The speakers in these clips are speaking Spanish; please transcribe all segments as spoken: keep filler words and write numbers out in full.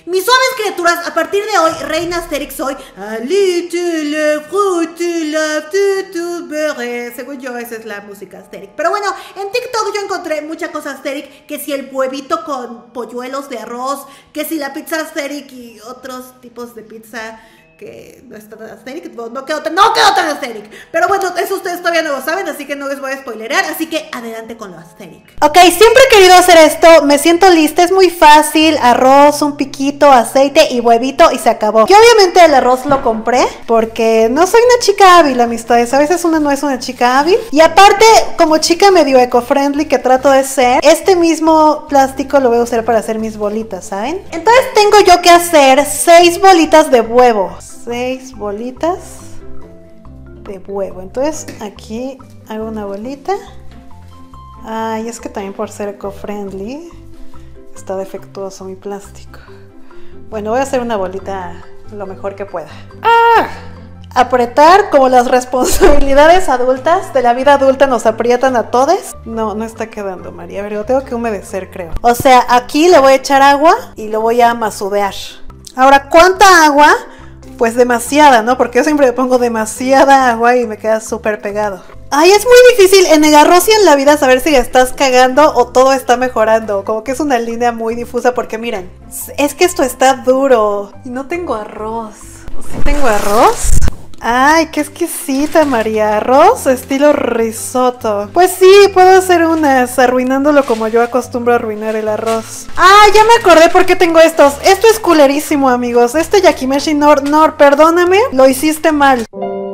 Mis suaves criaturas, a partir de hoy, Reina Asterix soy. A little fruit love to berry. Según yo, esa es la música Asterix. Pero bueno, en TikTok yo encontré mucha cosa Asterix. Que si el huevito con polluelos de arroz, que si la pizza Asterix y otros tipos de pizza que no está tan Asterix, no, no quedó tan, no quedó tan Asterix. Pero bueno, eso ustedes todavía no lo saben, así que no les voy a spoilerear, así que adelante con lo Asterix. Ok, siempre he querido hacer esto, me siento lista, es muy fácil, arroz, un piquito, aceite y huevito y se acabó. Yo obviamente el arroz lo compré porque no soy una chica hábil, amistades, a veces una no es una chica hábil. Y aparte, como chica medio eco-friendly que trato de ser, este mismo plástico lo voy a usar para hacer mis bolitas, ¿saben? Entonces tengo yo que hacer seis bolitas de huevo. Seis bolitas de huevo. Entonces aquí hago una bolita. Ay, es que también por ser eco-friendly está defectuoso mi plástico. Bueno, voy a hacer una bolita lo mejor que pueda. ¡Ah! Apretar como las responsabilidades adultas de la vida adulta nos aprietan a todos. No, no está quedando, María. A ver, lo tengo que humedecer, creo. O sea, aquí le voy a echar agua y lo voy a masudear. Ahora, ¿cuánta agua? Pues demasiada, ¿no? Porque yo siempre le pongo demasiada agua y me queda súper pegado. Ay, es muy difícil en el arroz y en la vida saber si estás cagando o todo está mejorando. Como que es una línea muy difusa porque miren, es que esto está duro y no tengo arroz. ¿Sí tengo arroz? Ay, qué exquisita, María. Arroz estilo risotto. Pues sí, puedo hacer unas arruinándolo como yo acostumbro a arruinar el arroz. Ah, ya me acordé por qué tengo estos. Esto es culerísimo, amigos. Este yakimeshi Nor, Nor, perdóname, lo hiciste mal.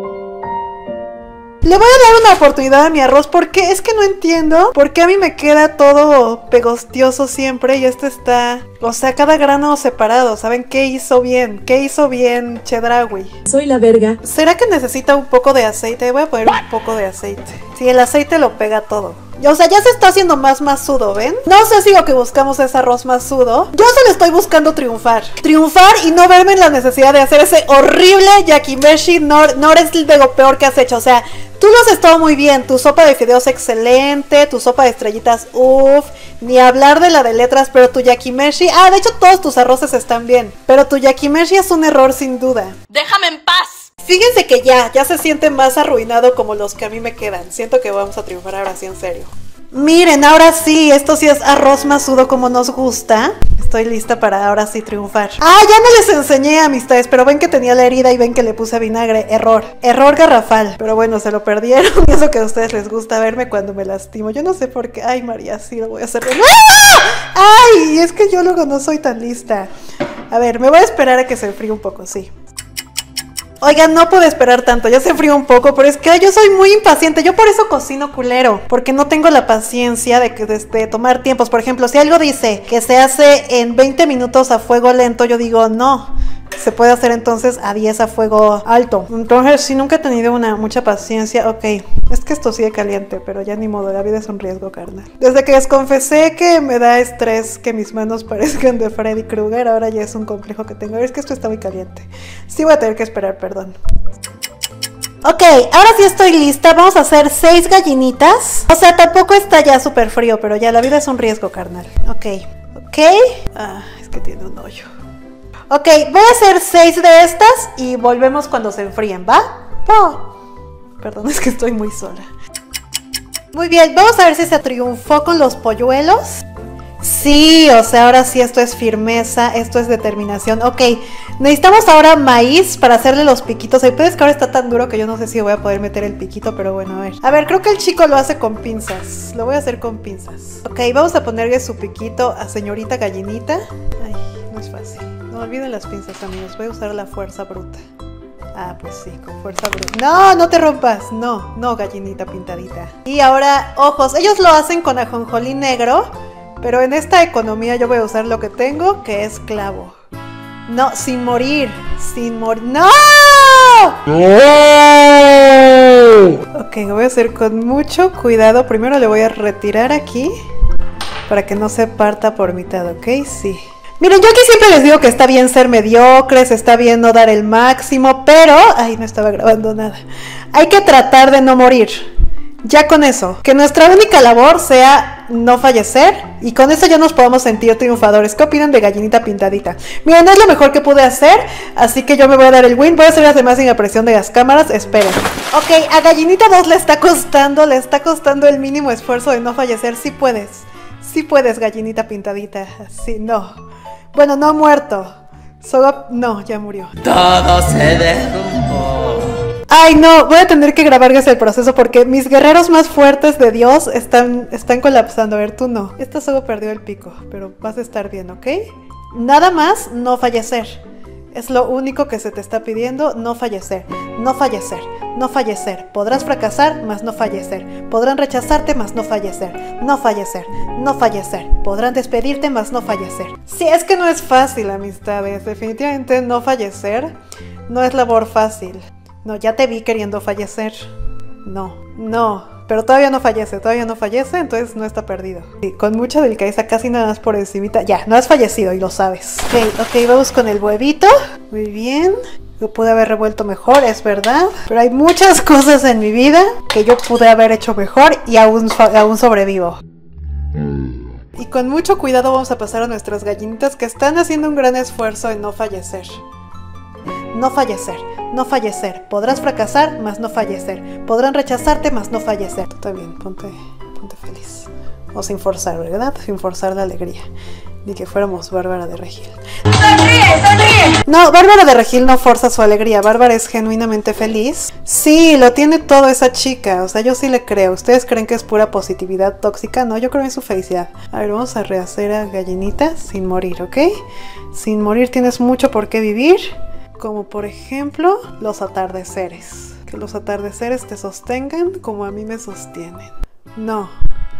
Le voy a dar una oportunidad a mi arroz porque es que no entiendo por qué a mí me queda todo pegostioso siempre y este está, o sea, cada grano separado. ¿Saben qué hizo bien? ¿Qué hizo bien Chedraui? Soy la verga. ¿Será que necesita un poco de aceite? Voy a poner un poco de aceite. Sí, el aceite lo pega todo. O sea, ya se está haciendo más masudo, ¿ven? No sé si lo que buscamos es arroz masudo. Yo solo estoy buscando triunfar. Triunfar y no verme en la necesidad de hacer ese horrible yakimeshi. Nor, Nor es de lo peor que has hecho. O sea, tú lo has estado muy bien. Tu sopa de fideos excelente. Tu sopa de estrellitas, uff. Ni hablar de la de letras, pero tu yakimeshi... Ah, de hecho todos tus arroces están bien. Pero tu yakimeshi es un error sin duda. ¡Déjame en paz! Fíjense que ya, ya se siente más arruinado como los que a mí me quedan. Siento que vamos a triunfar ahora sí, en serio. Miren, ahora sí, esto sí es arroz masudo como nos gusta. Estoy lista para ahora sí triunfar. Ah, ya no les enseñé, amistades, pero ven que tenía la herida y ven que le puse vinagre. Error, error garrafal. Pero bueno, se lo perdieron y eso que a ustedes les gusta verme cuando me lastimo. Yo no sé por qué. Ay, María, sí lo voy a hacer. ¡Ah! Ay, es que yo luego no soy tan lista. A ver, me voy a esperar a que se enfríe un poco, sí. Oigan, no puedo esperar tanto, ya se enfrió un poco, pero es que yo soy muy impaciente, yo por eso cocino culero, porque no tengo la paciencia de, que, de, de tomar tiempos. Por ejemplo, si algo dice que se hace en veinte minutos a fuego lento, yo digo no, se puede hacer entonces a diez a fuego alto. Entonces, si nunca he tenido una mucha paciencia, ok, es que esto sigue caliente, pero ya ni modo, la vida es un riesgo, carnal. Desde que les confesé que me da estrés que mis manos parezcan de Freddy Krueger, ahora ya es un complejo que tengo. Es que esto está muy caliente. Sí voy a tener que esperar, perdón. Ok, ahora sí estoy lista, vamos a hacer seis gallinitas. O sea, tampoco está ya súper frío, pero ya la vida es un riesgo, carnal. Ok, ok. Ah, es que tiene un hoyo. Ok, voy a hacer seis de estas y volvemos cuando se enfríen, ¿va? Oh, perdón, es que estoy muy sola. Muy bien, vamos a ver si se triunfó con los polluelos. Sí, o sea, ahora sí esto es firmeza, esto es determinación. Ok, necesitamos ahora maíz para hacerle los piquitos. El pedo es que ahora está tan duro que yo no sé si voy a poder meter el piquito, pero bueno, a ver. A ver, creo que el chico lo hace con pinzas. Lo voy a hacer con pinzas. Ok, vamos a ponerle su piquito a señorita gallinita. Ay, no es fácil. No olviden las pinzas, amigos. Voy a usar la fuerza bruta. Ah, pues sí, con fuerza bruta. No, no te rompas. No, no, gallinita pintadita. Y ahora, ojos. Ellos lo hacen con ajonjolí negro, pero en esta economía yo voy a usar lo que tengo, que es clavo. No, sin morir. Sin morir. ¡No! ¡No! Ok, lo voy a hacer con mucho cuidado. Primero le voy a retirar aquí para que no se parta por mitad, ¿ok? Sí. Miren, yo aquí siempre les digo que está bien ser mediocres, está bien no dar el máximo, pero... Ay, no estaba grabando nada. Hay que tratar de no morir. Ya con eso, que nuestra única labor sea no fallecer, y con eso ya nos podemos sentir triunfadores. ¿Qué opinan de Gallinita Pintadita? Miren, es lo mejor que pude hacer, así que yo me voy a dar el win. Voy a hacer las demás sin la presión de las cámaras, esperen. Ok, a Gallinita dos le está costando, le está costando el mínimo esfuerzo de no fallecer. Sí puedes, sí puedes, Gallinita Pintadita. Sí, no. Bueno, no ha muerto. Solo, no, ya murió. Todo se derrumbó. Ay, no, voy a tener que grabarles el proceso porque mis guerreros más fuertes de Dios están, están colapsando. A ver, tú no. Esta solo perdió el pico, pero vas a estar bien, ¿ok? Nada más, no fallecer. Es lo único que se te está pidiendo, no fallecer. No fallecer, no fallecer. Podrás fracasar, mas no fallecer. Podrán rechazarte, mas no fallecer. No fallecer, no fallecer. Podrán despedirte, mas no fallecer. Sí, es que no es fácil, amistades. Definitivamente no fallecer no es labor fácil. No, ya te vi queriendo fallecer. No, no, pero todavía no fallece, todavía no fallece, entonces no está perdido. Sí, con mucha delicadeza, casi nada más por encimita. Ya, no has fallecido y lo sabes. Ok, ok, vamos con el huevito. Muy bien. Lo pude haber revuelto mejor, es verdad. Pero hay muchas cosas en mi vida que yo pude haber hecho mejor y aún, aún sobrevivo. Y con mucho cuidado vamos a pasar a nuestras gallinitas que están haciendo un gran esfuerzo en no fallecer. No fallecer, no fallecer. Podrás fracasar, mas no fallecer. Podrán rechazarte, mas no fallecer. Está bien, ponte, ponte feliz. O sin forzar, ¿verdad? Sin forzar la alegría. Ni que fuéramos Bárbara de Regil. ¡Sonríe, sonríe! No, Bárbara de Regil no forza su alegría. Bárbara es genuinamente feliz. Sí, lo tiene todo esa chica. O sea, yo sí le creo. ¿Ustedes creen que es pura positividad tóxica? No, yo creo en su felicidad. A ver, vamos a rehacer a Gallinita sin morir, ¿ok? Sin morir tienes mucho por qué vivir. Como por ejemplo, los atardeceres. Que los atardeceres te sostengan como a mí me sostienen. No.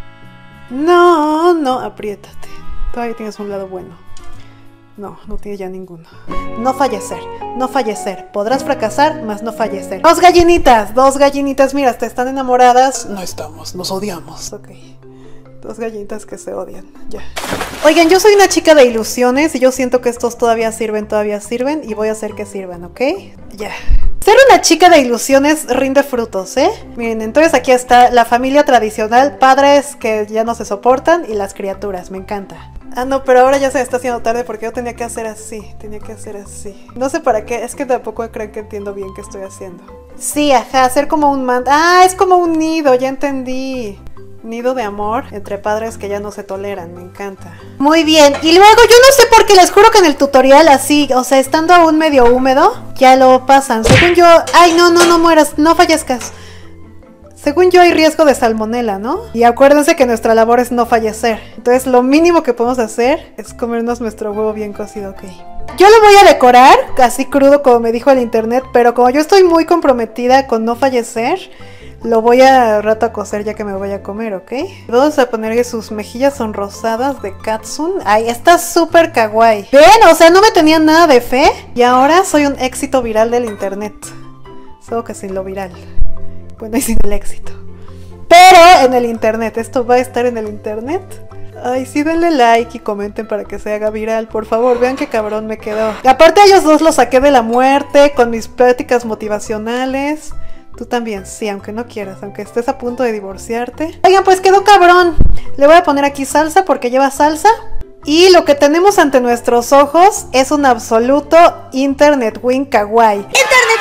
No, no, apriétate. Todavía tienes un lado bueno. No, no tienes ya ninguno. No fallecer, no fallecer. Podrás fracasar, mas no fallecer. Dos gallinitas, dos gallinitas. Mira, te están enamoradas. No estamos, nos odiamos. Ok. Dos gallinitas que se odian, ya. Oigan, yo soy una chica de ilusiones y yo siento que estos todavía sirven, todavía sirven y voy a hacer que sirvan, ¿ok? Ya. Ser una chica de ilusiones rinde frutos, ¿eh? Miren, entonces aquí está la familia tradicional, padres que ya no se soportan y las criaturas, me encanta. Ah, no, pero ahora ya se me está haciendo tarde porque yo tenía que hacer así, tenía que hacer así. No sé para qué, es que tampoco creo que entiendo bien qué estoy haciendo. Sí, ajá, hacer como un man... Ah, es como un nido, ya entendí. Nido de amor entre padres que ya no se toleran, me encanta. Muy bien, y luego yo no sé por qué, les juro que en el tutorial así, o sea, estando aún medio húmedo, ya lo pasan. Según yo, ay no, no, no mueras, no fallezcas. Según yo hay riesgo de salmonela, ¿no? Y acuérdense que nuestra labor es no fallecer. Entonces lo mínimo que podemos hacer es comernos nuestro huevo bien cocido, ok. Yo lo voy a decorar, así crudo como me dijo el internet, pero como yo estoy muy comprometida con no fallecer, lo voy a rato a cocer ya que me voy a comer, ¿ok? Vamos a ponerle sus mejillas sonrosadas de Katsun. Ay, está súper kawaii. ¿Ven? O sea, no me tenían nada de fe. Y ahora soy un éxito viral del internet. Solo que sin lo viral. Bueno, y sin el éxito. Pero en el internet. Esto va a estar en el internet. Ay, sí, denle like y comenten para que se haga viral, por favor. Vean qué cabrón me quedó. Y aparte a ellos dos los saqué de la muerte con mis pláticas motivacionales. Tú también, sí, aunque no quieras, aunque estés a punto de divorciarte. Oigan, pues quedó cabrón. Le voy a poner aquí salsa porque lleva salsa. Y lo que tenemos ante nuestros ojos es un absoluto Internet Win kawaii. ¡Internet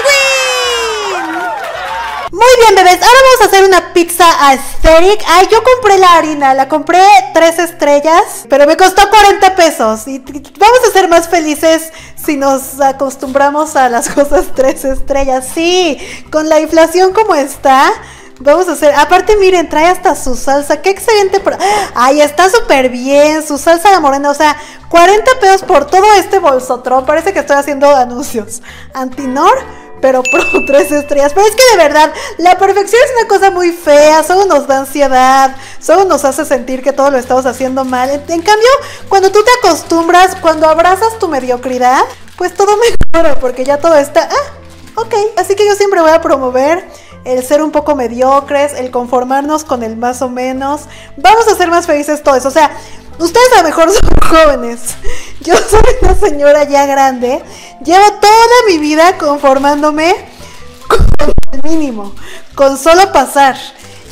Win! Muy bien, bebés, ahora vamos a hacer una pizza aesthetic. Ay, yo compré la harina, la compré tres estrellas, pero me costó cuarenta pesos. Y vamos a ser más felices si nos acostumbramos a las cosas tres estrellas. Sí, con la inflación como está, vamos a hacer... Aparte, miren, trae hasta su salsa. ¡Qué excelente! Pro... Ay, está súper bien, su salsa de morena. O sea, cuarenta pesos por todo este bolsotrón. Parece que estoy haciendo anuncios Antinor, pero pro tres estrellas. Pero es que de verdad, la perfección es una cosa muy fea. Solo nos da ansiedad, solo nos hace sentir que todo lo estamos haciendo mal. En, en cambio, cuando tú te acostumbras, cuando abrazas tu mediocridad, pues todo mejora, porque ya todo está... Ah, ok. Así que yo siempre voy a promover el ser un poco mediocres, el conformarnos con el más o menos. Vamos a ser más felices todos. O sea, ustedes a lo mejor son jóvenes. Yo soy una señora ya grande. Llevo toda mi vida conformándome con el mínimo, con solo pasar.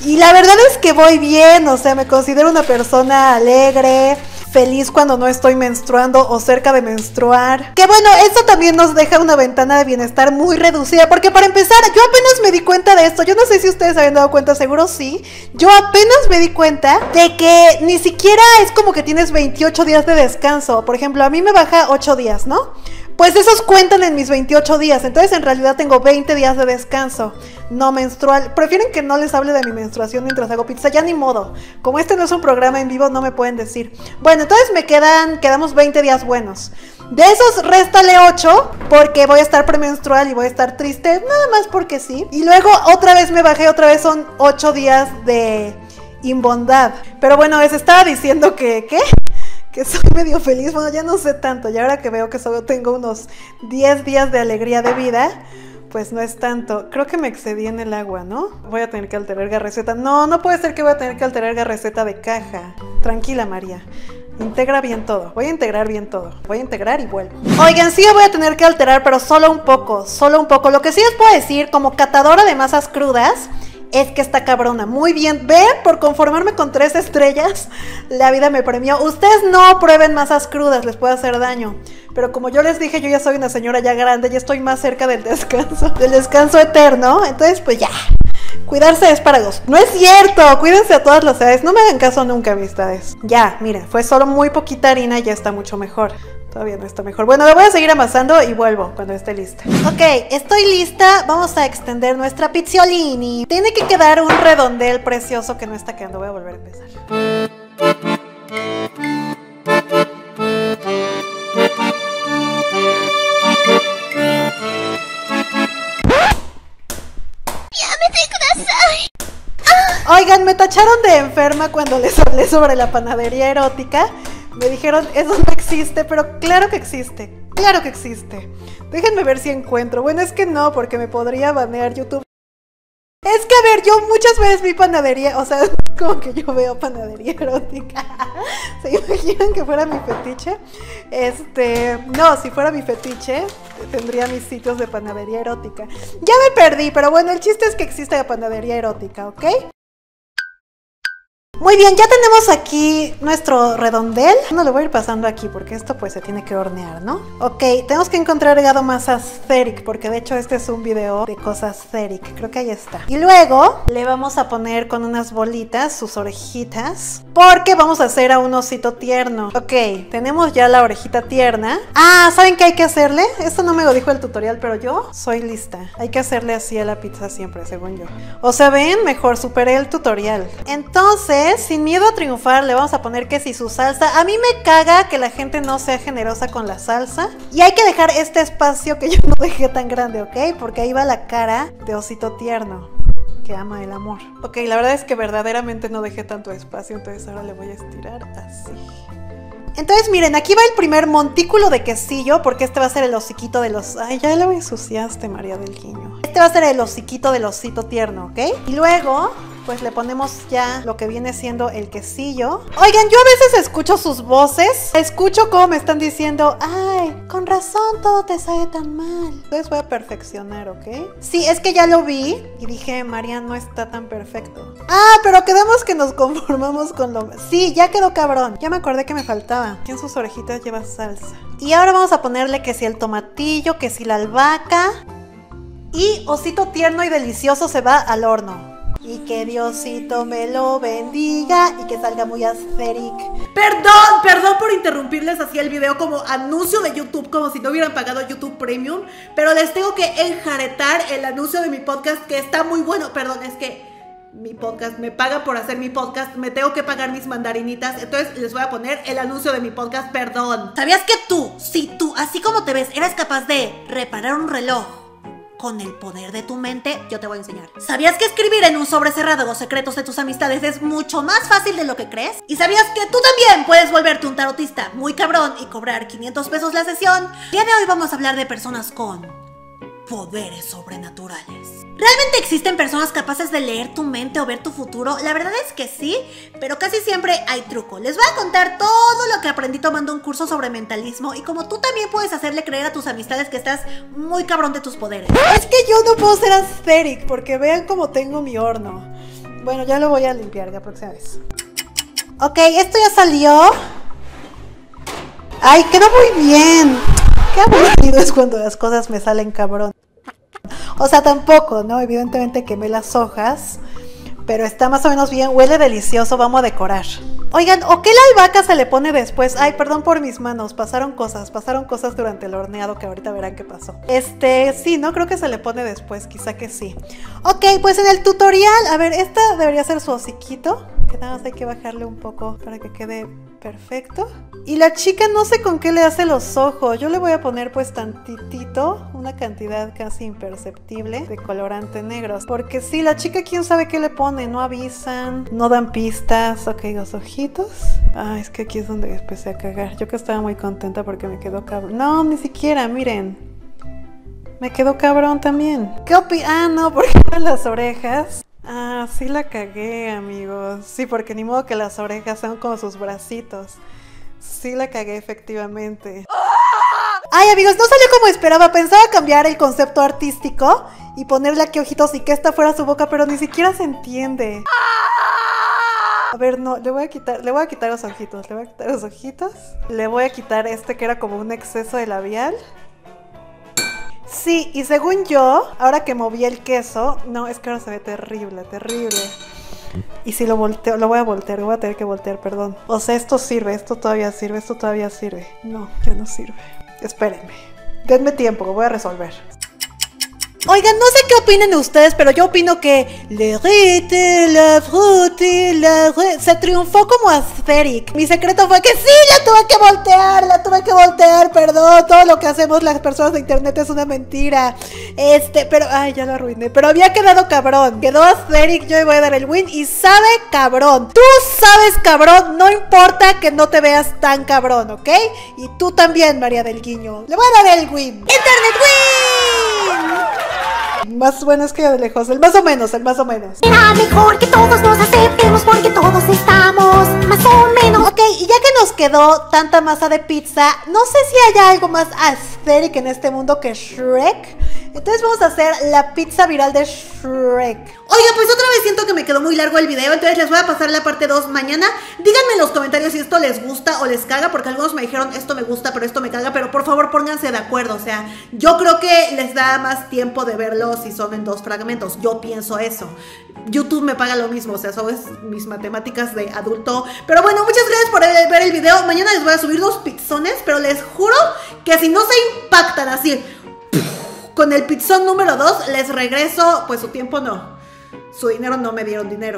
Y la verdad es que voy bien, o sea, me considero una persona alegre, feliz cuando no estoy menstruando o cerca de menstruar. Que bueno, esto también nos deja una ventana de bienestar muy reducida, porque para empezar, yo apenas me di cuenta de esto. Yo no sé si ustedes habían dado cuenta, seguro sí. Yo apenas me di cuenta de que ni siquiera es como que tienes veintiocho días de descanso. Por ejemplo, a mí me baja ocho días, ¿no? Pues esos cuentan en mis veintiocho días, entonces en realidad tengo veinte días de descanso no menstrual. Prefieren que no les hable de mi menstruación mientras hago pizza, ya ni modo. Como este no es un programa en vivo, no me pueden decir. Bueno, entonces me quedan, quedamos veinte días buenos. De esos, réstale ocho, porque voy a estar premenstrual y voy a estar triste, nada más porque sí. Y luego otra vez me bajé, otra vez son ocho días de inbondad. Pero bueno, les estaba diciendo que, ¿qué? Que soy medio feliz, bueno, ya no sé tanto, y ahora que veo que solo tengo unos diez días de alegría de vida, pues no es tanto. Creo que me excedí en el agua, ¿no? Voy a tener que alterar la receta. No, no puede ser que voy a tener que alterar la receta de caja. Tranquila, María. Integra bien todo. Voy a integrar bien todo. Voy a integrar y vuelvo. Oigan, sí voy a tener que alterar, pero solo un poco, solo un poco. Lo que sí les puedo decir, como catadora de masas crudas, es que está cabrona. Muy bien. Ven, por conformarme con tres estrellas, la vida me premió. Ustedes no prueben masas crudas, les puede hacer daño. Pero como yo les dije, yo ya soy una señora ya grande, ya estoy más cerca del descanso, del descanso eterno. Entonces, pues ya. Cuidarse es para los... No es cierto, cuídense a todas las edades. No me hagan caso nunca, amistades. Ya, miren, fue solo muy poquita harina y ya está mucho mejor. Todavía no está mejor. Bueno, lo voy a seguir amasando y vuelvo cuando esté lista. Ok, estoy lista. Vamos a extender nuestra pizziolini. Tiene que quedar un redondel precioso que no está quedando. Voy a volver a empezar. Oigan, me tacharon de enferma cuando les hablé sobre la panadería erótica. Me dijeron, eso no existe, pero claro que existe, claro que existe. Déjenme ver si encuentro. Bueno, es que no, porque me podría banear YouTube. Es que, a ver, yo muchas veces vi panadería, o sea, como que yo veo panadería erótica. ¿Se imaginan que fuera mi fetiche? Este, no, si fuera mi fetiche, tendría mis sitios de panadería erótica. Ya me perdí, pero bueno, el chiste es que existe la panadería erótica, ¿ok? Muy bien, ya tenemos aquí nuestro redondel. No lo voy a ir pasando aquí porque esto pues se tiene que hornear, ¿no? Ok, tenemos que encontrar agregado masas Ceric, porque de hecho este es un video de cosas Ceric. Creo que ahí está. Y luego le vamos a poner con unas bolitas sus orejitas, porque vamos a hacer a un osito tierno. Ok, tenemos ya la orejita tierna. Ah, ¿saben qué hay que hacerle? Esto no me lo dijo el tutorial, pero yo soy lista. Hay que hacerle así a la pizza siempre, según yo. O sea, ven, mejor superé el tutorial. Entonces, sin miedo a triunfar, le vamos a poner que si su salsa. A mí me caga que la gente no sea generosa con la salsa. Y hay que dejar este espacio que yo no dejé tan grande, ¿ok? Porque ahí va la cara de osito tierno que ama el amor. Ok, la verdad es que verdaderamente no dejé tanto espacio, entonces ahora le voy a estirar así. Entonces miren, aquí va el primer montículo de quesillo, porque este va a ser el hociquito de los... Ay, ya lo ensuciaste, María del Guiño. Este va a ser el hociquito del osito tierno, ¿ok? Y luego, pues le ponemos ya lo que viene siendo el quesillo. Oigan, yo a veces escucho sus voces. Escucho cómo me están diciendo, ay, con razón todo te sale tan mal. Entonces voy a perfeccionar, ¿ok? Sí, es que ya lo vi y dije, María no está tan perfecto. Ah, pero quedamos que nos conformamos con lo... Sí, ya quedó cabrón. Ya me acordé que me faltaba. Aquí en sus orejitas lleva salsa. Y ahora vamos a ponerle que si el tomatillo, que si la albahaca. Y osito tierno y delicioso se va al horno. Y que Diosito me lo bendiga y que salga muy asteric. Perdón, perdón por interrumpirles así el video como anuncio de YouTube, como si no hubieran pagado YouTube Premium. Pero les tengo que enjaretar el anuncio de mi podcast, que está muy bueno. Perdón, es que mi podcast me paga por hacer mi podcast, me tengo que pagar mis mandarinitas. Entonces les voy a poner el anuncio de mi podcast, perdón. ¿Sabías que tú, si tú, así como te ves, eras capaz de reparar un reloj con el poder de tu mente? Yo te voy a enseñar. ¿Sabías que escribir en un sobre cerrado los secretos de tus amistades es mucho más fácil de lo que crees? ¿Y sabías que tú también puedes volverte un tarotista muy cabrón y cobrar quinientos pesos la sesión? El día de hoy vamos a hablar de personas con poderes sobrenaturales. ¿Realmente existen personas capaces de leer tu mente o ver tu futuro? La verdad es que sí, pero casi siempre hay truco. Les voy a contar todo lo que aprendí tomando un curso sobre mentalismo y como tú también puedes hacerle creer a tus amistades que estás muy cabrón de tus poderes. Es que yo no puedo ser asteric porque vean cómo tengo mi horno. Bueno, ya lo voy a limpiar la próxima vez. Ok, esto ya salió. Ay, quedó muy bien. Qué aburrido es cuando las cosas me salen cabrón. O sea, tampoco, ¿no? Evidentemente quemé las hojas, pero está más o menos bien, huele delicioso, vamos a decorar. Oigan, ¿o qué la albahaca se le pone después? Ay, perdón por mis manos, pasaron cosas, pasaron cosas durante el horneado que ahorita verán qué pasó. Este, sí, no creo que se le pone después, quizá que sí. Ok, pues en el tutorial, a ver, esta debería ser su hociquito, que nada más hay que bajarle un poco para que quede perfecto. Y la chica no sé con qué le hace los ojos, yo le voy a poner pues tantitito, una cantidad casi imperceptible de colorante negro. Porque sí, la chica quién sabe qué le pone, no avisan, no dan pistas. Ok, los ojitos. Ah, es que aquí es donde empecé a cagar. Yo que estaba muy contenta porque me quedó cabrón. No, ni siquiera, miren. Me quedó cabrón también. ¿Qué opinas? Ah, no, porque eran las orejas. Ah, sí la cagué, amigos. Sí, porque ni modo que las orejas sean como sus bracitos. Sí la cagué, efectivamente. Ay, amigos, no salió como esperaba. Pensaba cambiar el concepto artístico y ponerle aquí ojitos y que esta fuera su boca, pero ni siquiera se entiende. A ver, no, le voy a quitar, le voy a quitar los ojitos, le voy a quitar los ojitos. Le voy a quitar este que era como un exceso de labial. Sí, y según yo, ahora que moví el queso, no, es que ahora se ve terrible, terrible. Y si lo volteo, lo voy a voltear, lo voy a tener que voltear, perdón. O sea, esto sirve, esto todavía sirve, esto todavía sirve. No, ya no sirve. Espérenme. Denme tiempo, lo voy a resolver. Oigan, no sé qué opinen ustedes, pero yo opino que le rite, la frute, la re... se triunfó como Aesthetic. Mi secreto fue que sí, la tuve que voltear, la tuve que voltear, perdón. Todo lo que hacemos las personas de internet es una mentira. Este, pero, ay, ya lo arruiné. Pero había quedado cabrón. Quedó Aesthetic, yo le voy a dar el win y sabe cabrón. Tú sabes cabrón, no importa que no te veas tan cabrón, ¿ok? Y tú también, María del Guiño. Le voy a dar el win. ¡Internet win! Más bueno es que de lejos, el más o menos, el más o menos. Será mejor que todos nos aceptemos porque todos estamos más o menos. Ok, y ya que nos quedó tanta masa de pizza, no sé si haya algo más aesthetic en este mundo que Shrek. Entonces vamos a hacer la pizza viral de Shrek. Oiga, pues otra vez siento que me quedó muy largo el video, entonces les voy a pasar la parte dos mañana. Díganme en los comentarios si esto les gusta o les caga, porque algunos me dijeron esto me gusta, pero esto me caga, pero por favor pónganse de acuerdo, o sea, yo creo que les da más tiempo de verlo si son en dos fragmentos, yo pienso eso. YouTube me paga lo mismo, o sea, eso es mis matemáticas de adulto. Pero bueno, muchas gracias por ver el video, mañana les voy a subir dos pizzones, pero les juro que si no se impactan así con el pizzón número dos, les regreso, pues su tiempo no. Su dinero no me dieron dinero.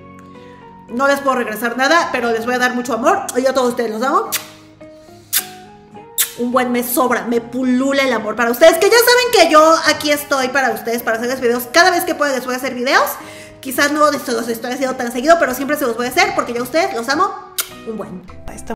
No les puedo regresar nada, pero les voy a dar mucho amor. Y yo a todos ustedes los amo. Un buen me sobra, me pulula el amor para ustedes. Que ya saben que yo aquí estoy para ustedes, para hacerles videos. Cada vez que pueda les voy a hacer videos. Quizás no se los estoy haciendo tan seguido, pero siempre se los voy a hacer porque yo a ustedes los amo. Un buen.